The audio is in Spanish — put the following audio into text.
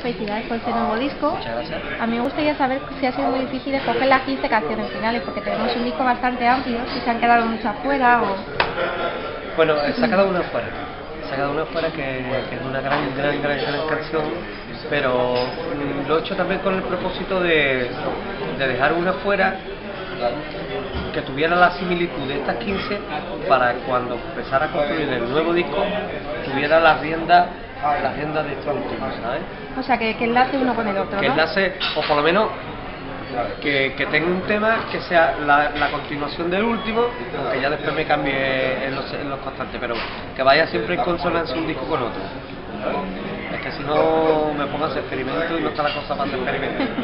felicidades por este nuevo disco. Muchas gracias. A mí me gustaría saber si ha sido muy difícil escoger las 15 canciones finales, porque tenemos un disco bastante amplio, si se han quedado muchas fuera o... Bueno, se ha quedado una fuera. Se ha quedado una fuera que es una gran canción, pero lo he hecho también con el propósito de dejar una fuera que tuviera la similitud de estas 15 para cuando empezara a construir el nuevo disco tuviera la rienda de estos últimos, ¿sabes? O sea, que enlace uno con el otro, Que ¿no? enlace, o por lo menos que tenga un tema que sea la continuación del último, aunque ya después me cambie en los constantes, pero que vaya siempre en consonancia un disco con otro. Es que si no me pongo a hacer experimentos y no está la cosa para hacer experimentos.